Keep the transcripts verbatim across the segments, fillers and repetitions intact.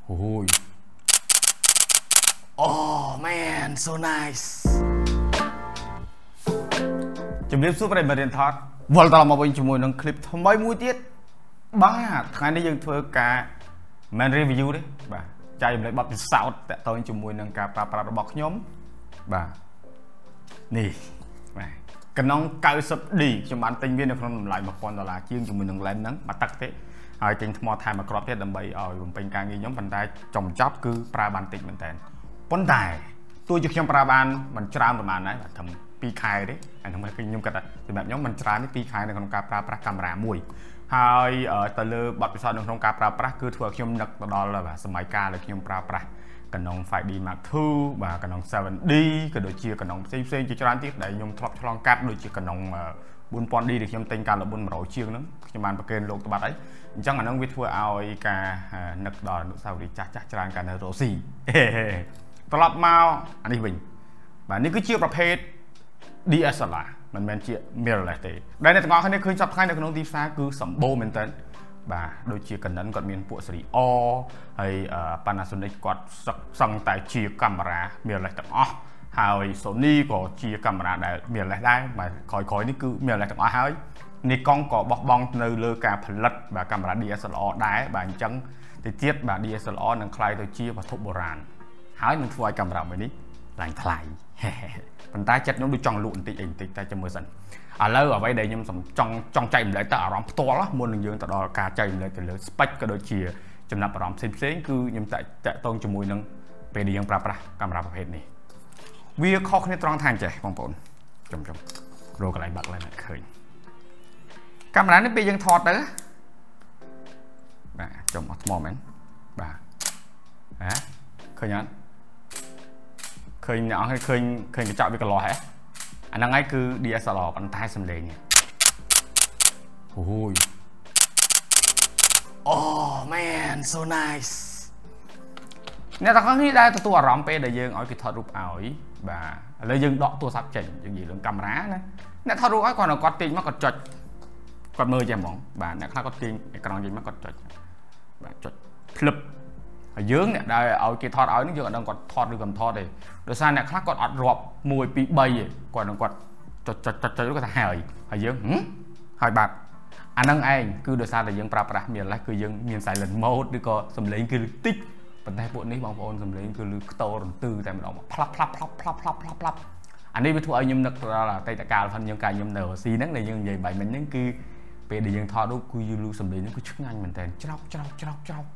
Ôi. Oh man, so nice. Chụp clip super để mà điện thoại. Vâng tao làm một bên chụp mùi nâng clip thông mấy mũi tiết. Bắn à, ngày nay dân thưa cả man review đấy, bà. Chạy lại bật sao tại tôi chụp mùi nâng cả bà bà bọc nhóm, bà. Nè, bà. Cái nông cao sập đi cho bạn tinh viên được không lại một con đó là chiên chụp mùi nâng lên nắng, bà tắt thế.ហើយចេញថ្មថែមមកក្របទៀតដើម្បីឲ្យបំពេញការងារខ្ញុំប៉ុន្តែចំចប់គឺប្រើបានតិចមែនតើប៉ុន្តែទោះជាខ្ញុំប្រើបានមិនច្រើនប្រហែលដែរត្រឹមពីរខែទេអាខ្ញុំខ្ញុំគិតថាសម្រាប់ខ្ញុំមិនច្រើនទេពីរខែនៅក្នុងការប្រើប្រាស់កាមេរ៉ាមួយហើយទៅលើបទពិសោធន៍នៅក្នុងការប្រើប្រាស់គឺធ្វើឲ្យខ្ញុំនឹកទៅដល់សម័យកាលដែលខ្ញុំប្រើប្រាស់ Canon ហ្វៃវ ឌី Mark ทู បាទ Canon សេ븐 ឌី ក៏ដូចជា Canon ផ្សេងផ្សេងជាច្រើនទៀតដែលខ្ញុំធ្លាប់ឆ្លងកាត់ដូចជា Canon bốn nghìnឌី ដែលខ្ញុំទិញកាលbốn trămជាងហ្នឹងខ្ញុំបានប្រកេនលោកទៅបាត់ហើយអញ្ចឹងអាហ្នឹងវាធ្វើឲ្យការនឹកដល់អនុស្សាវរីយ៍ចាស់ចាស់ច្រើនកាលនៅរ៉ូស៊ីត្រឡប់មកអានេះវិញបាទនេះគឺជាប្រភេទ ឌី អេស แอล អារ មិនមែនជា mirrorless ទេដែលអ្នកទាំងអស់គ្នាឃើញសប្តាហ៍នៅក្នុងទីផ្សារគឺសម្បូរមែនតើបាទដូចជា Canon គាត់មានពួក Series R ហើយ Panasonic គាត់សឹងតែជាកាមេរ៉ា mirrorless ទាំងអស់ហើយ Sony ក៏ជាកាមេរ៉ាដែល mirrorless ដែរបាទក្រោយៗនេះគឺ mirrorless ទាំងអស់ហើយNikon ក៏បោះបង់នៅលើការផលិតបាទកាមេរ៉ា ឌី អេស แอล អារ ដែរបាទអញ្ចឹងទៅទៀតបាទ ឌី អេស แอล អារ នឹងคล้ายទៅជាវត្ថុបុរាណហើយនឹងធ្វើឲ្យកាមេរ៉ាមួយនេះឡើងថ្លៃប៉ុន្តែចិត្តខ្ញុំដូចចង់លក់បន្តិចអីបន្តិចតែចាំមើលសិនឥឡូវអ្វីដែលខ្ញុំចង់ចង់ចែកម្លែកទៅអារម្មណ៍ផ្ទាល់មុននឹងយើងទៅដល់ការចែកម្លែកទៅលើ spec ក៏ដូចជាចំណាប់អារម្មណ៍ផ្សេងៗគឺខ្ញុំតាក់តាក់ទងជាមួយនឹងពេលដែលយើងប្រើប្រាស់កាមេរ៉ាប្រភេទនេះវាខុសគ្នាត្រង់ថាអញ្ចេះបងប្អូនចំចំរកកន្លែងបាក់ឡើងឃើញកាមេរ៉ានេះពេលយើងថតទៅបាទចំអត់ថ្មមែនបាទហ៎ឃើញអត់ឃើញអ្នកអង្គឃើញឃើញកញ្ចក់វាកន្លោះហ៎អាហ្នឹងហើយគឺ ឌី អេស แอล អារ ប៉ុន្តែសំឡេងអូយ Oh man so nice អ្នកទាំងអស់គ្នាដែលទទួលអារម្មណ៍ពេលដែលយើងឲ្យគេថតរូបឲ្យបាទឥឡូវយើងដកទូរស័ព្ទចេញយើងនិយាយរឿងកាមេរ៉ាណាអ្នកថតរូបឲ្យគាត់គាត់ទាញមកគាត់ចុចគាត់មើលចេះហ្មងបាទអ្នកខ្លះគាត់ទាញអេក្រង់ចេញមកគាត់ចុចបាទចុចភ្លឹបហើយយើងអ្នកដែលឲ្យគេថតឲ្យនឹងយើងអត់ដឹងគាត់ថតឬកំថតទេដោយសារអ្នកខ្លះគាត់អត់រាប់មួយពីរបីទេគាត់នឹងគាត់ចុចចុចចុចចុចគាត់ថាហើយហើយយើងហើយបាទអាហ្នឹងឯងគឺដោយសារតែយើងប្រើប្រាស់មានឡើយគឺយើងមាន silent mode ឬក៏សំឡេងគឺតិចប៉ុន្តែពួកនេះបងប្អូនសំឡេងគឺលឺខ្ទររន្ទឺតែម្ដងផ្លាប់ផ្លាប់ផ្លាប់ផ្លាប់ផ្លាប់ផ្លាប់ផ្លាប់អានេះវាធ្វើឲ្យខ្ញុំនឹកទៅដល់អតីតកាលផងយើងកាលខ្ញុំនៅរ៉ូស៊ីហ្នឹងដែលយើងនិយាយបាយមិញហ្នឹងគឺពេលដែលយើងថតរូបគឺយូរលឺសំឡេងហ្នឹងគឺឆ្ងាញ់មែនតើច្រោកច្រោកច្រោកច្រោក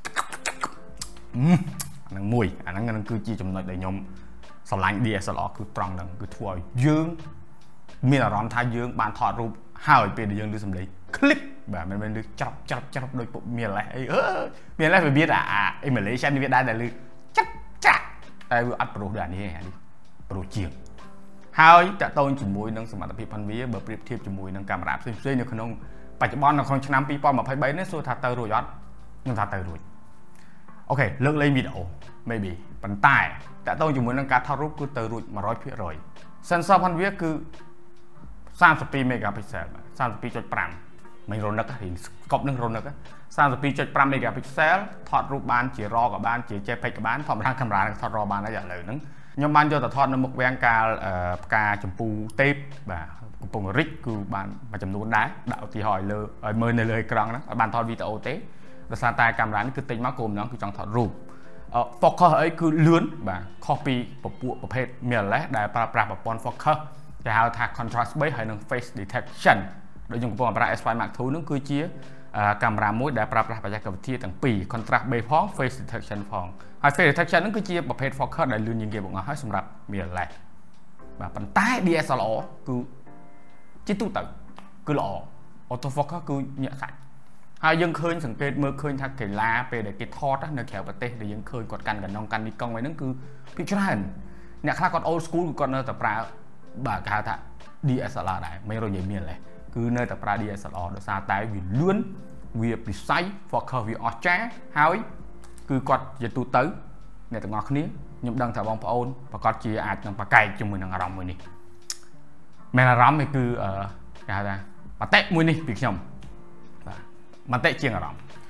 អាហ្នឹងមួយអាហ្នឹងគឺជាចំណុចដែលខ្ញុំស្រឡាញ់ ឌី អេស แอล អារ គឺត្រង់ហ្នឹងគឺធ្វើឲ្យយើងមានអារម្មណ៍ថាយើងបានថតរូបហើយពេលដែលយើងលឺសំឡេង clip បាទមិនមែនលឺច្រោកច្រោកច្រោកដូចពួកមានលេសអីអឺមានលេសវាមានអា emulation វាដែរដែលលឺចាក់ចាក់តែវាអត់ប្រុសដូចអានេះអានេះប្រុសជាងហើយតកតូនជាមួយនឹងសមត្ថភាពផងវាបើប្រៀបធៀបជាមួយនឹងកាមេរ៉ាផ្សេងៗនៅក្នុងបច្ចុប្បន្ននៅក្នុងឆ្នាំពីរពាន់ម្ភៃបីនេះសួរថាទៅរួចអត់ខ្ញុំថាទៅរួចអូខេលើកលែងវីដេអូ maybe ប៉ុន្តែតកតូនជាមួយនឹងការថតរូបគឺទៅរួចone hundred percent sensor ផងវាគឺthirty-two megapixel thirty-two.five មិនរនឹករៀងស្កប់នឹងរនឹកthirty-two.five megapixel ថតរូបបានជា RAW ក៏បានជា JPEG ក៏បានធម្មតាកាមេរ៉ាថត RAW បានហើយឥឡូវហ្នឹងខ្ញុំបានយកទៅថតនៅមុខវាំងកាលផ្កាចម្ពូទេពបាទកំពុងរិចគឺបានមួយចំនួនដែរដាក់ឧទាហរណ៍ឲ្យលើឲ្យមើលនៅលើអេក្រង់ហ្នឹងឲ្យបានថតវីដេអូទេដោយសារតែកាមេរ៉ានេះគឺទិញមកគោលបំណងគឺចង់ថតរូប focus អីគឺលឿនបាទខុសពីពពួកប្រភេទ mirrorless ដែលប្រើប្រាស់ប្រព័ន្ធ focus គេហៅថា contrast base ហើយនឹង face detection ដូចខ្ញុំកំពុងប្រើ S five Mark two នោះគឺជាកាមេរ៉ាមួយដែលប្រើប្រាស់បច្ចេកវិទ្យាទាំងពីរ contrast base ផង face detection ផងហើយ face detection ហ្នឹងគឺជាប្រភេទ focus ដែលលឿនជាងគេបងអស់ហើយសម្រាប់ mirrorless បាទប៉ុន្តែ ឌី អេស แอล អារ គឺជាទូទៅគឺល្អ auto focus គឺញាក់សាច់ហើយយើងឃើញសង្កេតមើលឃើញថាកីឡាពេលដែលគេថតនៅក្រៅប្រទេសដែលយើងឃើញគាត់កាន់កណ្ដុងកាន់នីកុងហ្នឹងគឺភាគច្រើនអ្នកខ្លះគាត់ old school គាត់នៅតែប្រើបាទគេហៅថា ឌី អេស แอล អារ ដែរមិនរយមានលេគឺនៅតែប្រើ ឌី អេស แอล អារ ដោយសារតែវាលឿនវាពិស័យ focus វាអស្ចារ្យហើយគឺគាត់ជាទូទៅអ្នកទាំងអស់គ្នាខ្ញុំដឹងថាបងប្អូនប្រកាសជាអាចនឹងប្រកែកជាមួយនឹងអារម្មណ៍មួយនេះមែនអារម្មណ៍នេះគឺគេហៅថាមតិមួយនេះពីខ្ញុំបាទមតិជាងអារម្មណ៍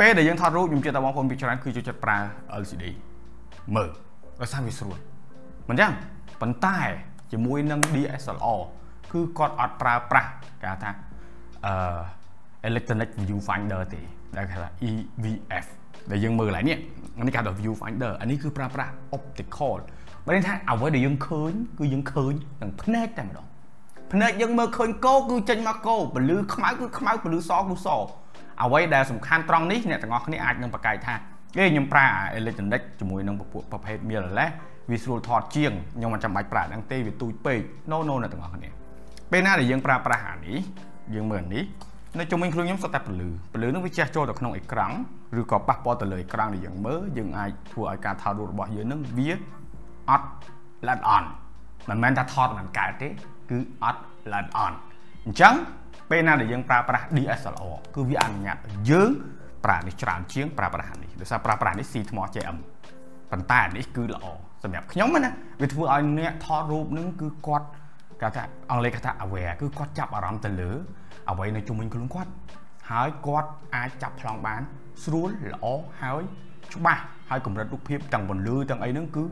ពេលដែលយើងថតរូបខ្ញុំជឿថាបងប្អូនពីច្រើនគឺចូលចិត្តប្រើ แอล ซี ดี មើលដោយសារវាស្រួលមិនចឹងប៉ុន្តែជាមួយនឹង ดี เอส แอล อาร์ គឺគាត់អត់ប្រើប្រាស់គេហៅថាអឺ electronic viewfinder ទេដែលគេហៅថា อี วี เอฟ ដែលយើងមើលឡើងនេះនេះគេហៅថា viewfinder អានេះគឺប្រើប្រាស់ optical បើនេះថាអ្វីដែលយើងឃើញគឺយើងឃើញនឹងភ្នែកតែម្ដងភ្នែកយើងមើលឃើញគោគឺចេញមកគោពលឺខ្មៅគឺខ្មៅពលឺសគឺសអ្វីដែលសំខាន់ត្រង់នេះអ្នកទាំងអស់គ្នាអាចនឹងប្រកែកថាគេខ្ញុំប្រើ electronic ជាមួយនឹងប្រភេទ mirrorless វាស្រួលថតជាងខ្ញុំមិនចាំបាច់ប្រើហ្នឹងទេវាទូចពេក no no អ្នកទាំងអស់គ្នាពេលណាដែលយើងប្រើប្រាស់អានេះយើងមើលនេះនៅជុំវិញខ្លួនខ្ញុំសុទ្ធតែពលឺពលឺនឹងវាជះចូលទៅក្នុងអេក្រង់ឬក៏ប៉ះពាល់ទៅលើអេក្រង់ដែលយើងមើលយើងអាចធ្វើឲ្យការថតរូបរបស់យើងនឹងវាអត់ល្អិតអន់មិនមែនថាថតមិនកើតទេគឺអត់ល្អិតអន់អញ្ចឹងពេលណាដែលយើងប្រើប្រាស់ ดี เอส แอล อาร์ គឺវាអនុញ្ញាតឲ្យយើងប្រើនេះច្រើនជាងប្រើប្រាស់នេះដោយសារប្រើប្រាស់នេះស៊ីថ្ម เจ เอ็ม ប៉ុន្តែនេះគឺល្អសម្រាប់ខ្ញុំណាវាធ្វើឲ្យអ្នកថតរូបនឹងគឺគាត់គេថាអង់គ្លេសគេថា aware គឺគាត់ចាប់អារម្មណ៍ទៅលើអ្វីនៅជុំវិញខ្លួនគាត់ហើយគាត់អាចចាប់ប្លង់បានស្រួលល្អហើយច្បាស់ហើយកម្រិតរូបភាពទាំងពន្លឺទាំងអីហ្នឹងគឺ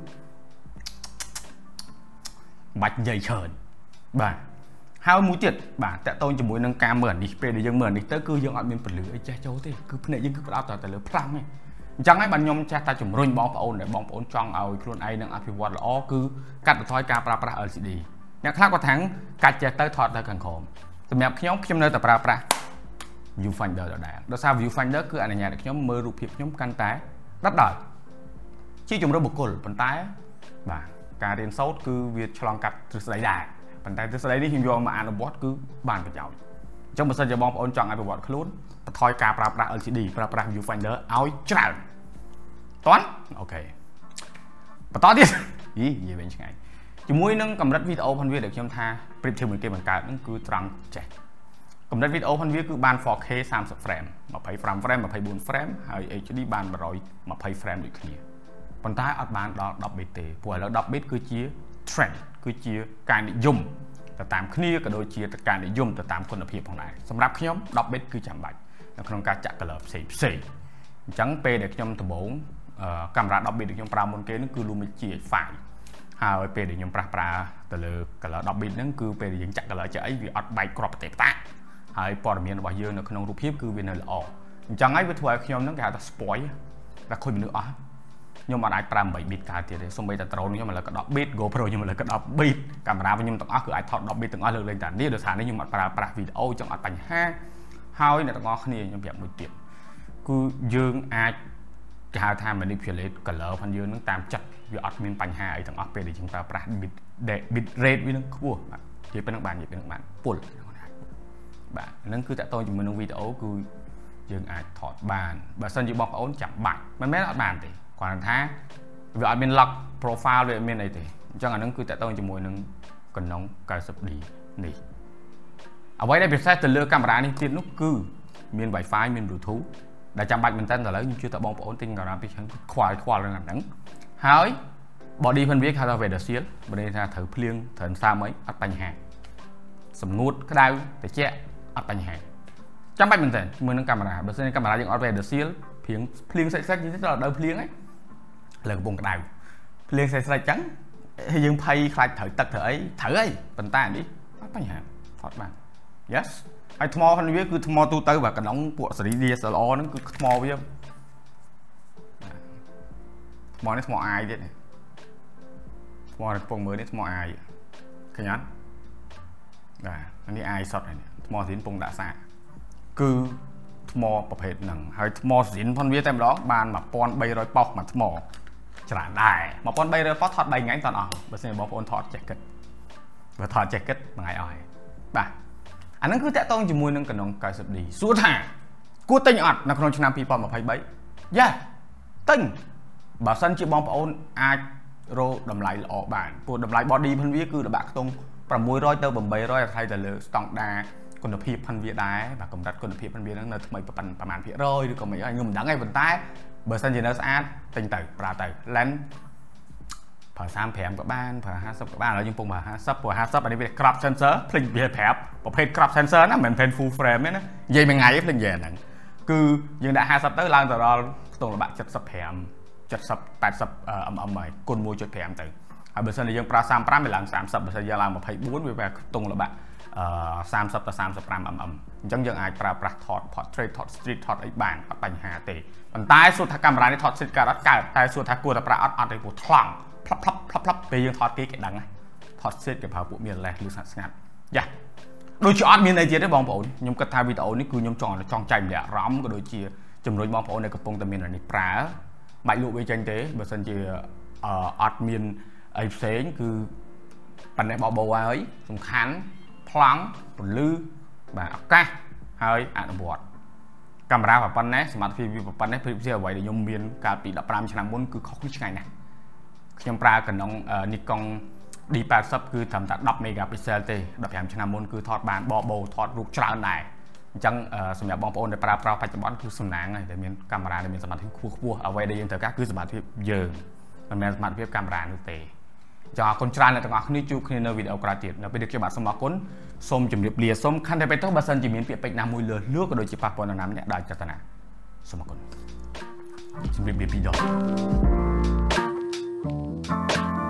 បាច់និយាយច្រើនបាទហើយមួយទៀតបាទតកតូនជាមួយនឹងការមើលនេះពេលដែលយើងមើលនេះទៅគឺយើងអត់មានពន្លឺអីចេះចូលទេគឺភ្នែកយើងគឺផ្ដោតតែលើផ្លាំងទេអញ្ចឹងហើយបាទខ្ញុំចេះតែជំរុញបងប្អូនដែលបងប្អូនចង់ឲ្យខ្លួនឯងនឹងអភិវឌ្ឍល្អគឺកាត់បន្ថយការប្រើប្រាស់ แอล ซี ดี អ្នកខ្លះគាត់ថាកាច់ចេះទៅថតទៅខាងក្រោមសម្រាប់ខ្ញុំខ្ញុំនៅតែប្រើប្រាស់ viewfinder ដដែលដោយសារ viewfinder គឺអនុញ្ញាតឲ្យខ្ញុំមើលរូបភាពខ្ញុំកាន់តែដិតដល់ជាជំរឿនបុគ្គលប៉ុន្តែបាទការរៀនសូត្រគឺវាឆ្លងកាត់ទ្រឹស្ដីដែរប៉ុន្តែទ្រឹស្ដីនេះខ្ញុំយកមកអនុវត្តគឺបានប្រយោជន៍អញ្ចឹងបើសិនជាបងប្អូនចង់អភិវឌ្ឍខ្លួនបន្ថយការប្រើប្រាស់ แอล ซี ดี ប្រើប្រាស់ viewfinder ឲ្យច្រើនតោះអូខេបន្តទៀតយីនិយាយវិញឆ្ងាយជាមួយនឹងកម្រិតវីដេអូផងវាដែលខ្ញុំថាប្រៀបធៀបមួយគេបង្កើតហ្នឹងគឺត្រង់ចេះកម្រិតវីដេអូផងវាគឺបាន four K 30 frame 25 frame 24 frame ហើយ เอช ดี បានone hundred twenty frame ដូចគ្នាប៉ុន្តែអត់បានដល់ten bit ទេព្រោះឥឡូវten bit គឺជា trend គឺជាការនិយមទៅតាមគ្នាក៏ដូចជាការនិយមទៅតាមគុណភាពផងដែរសម្រាប់ខ្ញុំten bit គឺចាំបាច់នៅក្នុងការចាក់ color ផ្សេងផ្សេងអញ្ចឹងពេលដែលខ្ញុំដំបូងកាមេរ៉ាten bit ដែលខ្ញុំប្រើមុនគេហ្នឹងគឺ Lumix จี เอช five ហើយពេលដែលខ្ញុំប្រាស់ប្រើទៅលើ color ten bit ហ្នឹងគឺពេលដែលយើងចាក់ color ចាក់អីវាអត់បែកគ្រាប់ប្រទេសតាហើយព័ត៌មានរបស់យើងនៅក្នុងរូបភាពគឺវានៅល្អអញ្ចឹងហើយវាធ្វើឲ្យខ្ញុំហ្នឹងគេហៅថា spoil តែខូចមនុស្សអស់ខ្ញុំអត់អាចប្រើeight bit កើតទៀតទេសូម្បីតែ drone ខ្ញុំឥឡូវក៏ten bit GoPro ខ្ញុំឥឡូវក៏ten bit កាមេរ៉ារបស់ខ្ញុំទាំងអស់គឺអាចថតten bit ទាំងអស់លើកលែងតែនេះដោយសារនេះខ្ញុំអត់ប្រើប្រាស់វីដេអូអញ្ចឹងអត់បញ្ហាហើយអ្នកទាំងអស់គ្នាខ្ញុំប្រាប់មួយទៀតគឺយើងអាចគេហៅថា manipulate color ផងយើងនឹងតាមចិត្តវាអត់មានបញ្ហាអីទាំងអស់ពេលដែលយើងប្រើប្រាស់ bit bit rate វានឹងខ្ពស់បាទនិយាយប៉ុណ្្នឹងបាននិយាយប៉ុណ្្នឹងបានពុលបាទហ្នឹងគឺតកតងជាមួយនឹងវីដេអូគឺយើងអាចថតបានបើសិនជាបងប្អូនចាំបាច់មិនមែនអត់បានទេគាត់ថាវាអត់មាន lock profile វាអត់មានអីទេអញ្ចឹងអាហ្នឹងគឺតកតងជាមួយនឹងកណ្ដុងninety D នេះអ្វីដែលពិសេសទៅលើកាមេរ៉ានេះទៀតនោះគឺមាន Wi-Fi មាន Bluetooth ដែលចាំបាច់មែនតើឥឡូវខ្ញុំជឿថាបងប្អូនទិញកាមេរ៉ាពីខាងខ្វល់ខ្វល់រឿងហ្នឹងហើយ body ផងវាគេថា weather shield បើន័យថាត្រូវភ្លៀងត្រូវសើមអីអត់បញ្ហាសម្ងួតក្តៅត្រជាក់អត់បញ្ហាចាំបាច់មែនតើមើលនឹងកាមេរ៉ាបើសិនជាកាមេរ៉ាយើងអត់ weather shield ភ្លៀងភ្លៀងសិចសិចនិយាយទៅដល់ភ្លៀងហ្នឹងលើកំពុងក្តៅភ្លៀងសិចសិចអញ្ចឹងយើងភ័យខ្លាចត្រូវទឹកត្រូវអីត្រូវអីប៉ុន្តែនេះអត់បញ្ហាថតបាន yes ហើយថ្មហ្នឹងវាគឺថ្មទូទៅបាទកណ្ដុងពួកស៊េរី ดี เอส แอล อาร์ ហ្នឹងគឺថ្មវាថ្មនេះថ្មអាយទៀតថ្មដែលកំពុងមើលនេះថ្មអាយឃើញអត់បាទនេះអាយសតនេះថ្មស៊ីនពងដាក់សាគឺថ្មប្រភេទហ្នឹងហើយថ្មស៊ីនផងវាតែម្ដងបានone thousand three hundredប៉ោះមួយថ្មច្រើនដែរone thousand three hundredប៉ោះថតthreeថ្ងៃតអស់បើសិនបងប្អូនថតចេះគិតបើថតចេះគិតមួយថ្ងៃអស់ហើយបាទអាហ្នឹងគឺតាក់ទងជាមួយនឹងកណ្ដុងninety D សួរថាគួរទិញអត់នៅក្នុងឆ្នាំtwenty twenty-threeយ៉ាទិញបើសិនជាបងប្អូនអាចរកតម្លៃល្អបានព្រោះតម្លៃ body ផងវាគឺល្បាក់ខ្ទង់six hundredទៅeight hundredអាស្រ័យទៅលើស្តង់ដារគុណភាពផងវាដែរបាទកម្រិតគុណភាពផងវាហ្នឹងនៅថ្មីប្រហែលភាគរយឬក៏មិនអីខ្ញុំមិនដឹងទេប៉ុន្តែបើសិនជានៅស្អាតទិញទៅប្រើទៅ lens ប្រើthirty-fiveក៏បានប្រើfiftyក៏បានឥឡូវយើងពងប្រើfiftyព្រោះfiftyអានេះវា crop sensor ភ្លេចវាប្រាប់ប្រភេទ crop sensor ណាមិនមែន full frame ទេណានិយាយមួយថ្ងៃភ្លេចនិយាយហ្នឹង cứ nhưng đã hai sắp tới lan từ đó tùng là bạn chật sập hẻm chật sập tám sập ầm ầm mày côn môi chật hẻm từ à bây giờ là dân pra sam pra mày làm sám sập bây giờ giờ làm một hay bốn về về tùng là bạn sam sập ta sam sập pram ầm ầm chẳng dân ai pra pra thọt portrait thọt street thọt ấy bàn thọt bánh hà tệ còn tai số thằng camera này thọt street card cả tai số thằng cua ta pra ọt ọt ấy của thòng plop plop plop plop về dân thọt cái cái đằng này thọt street cái pháo bộ miền lẻ lưu sản ngặt dạ đôi chị ọt miền này chỉ đấy bong bổ nhưng cái thay video này cứ nhom tròn là tròn chành để rõm cái đôi chị chùm đôi bong bổ này cái phong tầm miền này pra bãi lụa về tranh tế bởi sân chị ọt miền ấy xế cứ bản này bỏ bầu ấy dùng khán phẳng lư và ca hơi ảnh bọt camera và pan nét smart tê vê và pan nét phía vậy để nhôm miền cả bị đập ram chạm muốn cứ khó như ngày này nhôm pra cần ông Nikon D ba mươi cứ thầm tận mười megapixel tê đập hàm chạm muốn cứ thọt bàn bỏ bầu thọt rụt trào này chẳngสำหรับบองโอนในปลาปลาปัจจุบันคือสนางไงแต่มีกล้องในมีสมาธิคู่คู่เอาไว้ได้ยังเถอะก็คือสมาธิเยอะมันมีสมาธิกล้องนุเตจะคนชราในต่างๆนี่จูคือในวิดีโอกราติดเราไปดูเกี่ยวกับสมองส้มจุ่มเรียบเรียส้มขั้นใดไปต้องบัสซันจิมีเปียกไปน้ำมวยเลือดเลือกก็โดยจีปาปนน้ำเนี่ยได้จัตนาสมองจุ่มเรียบเรียบปีดอก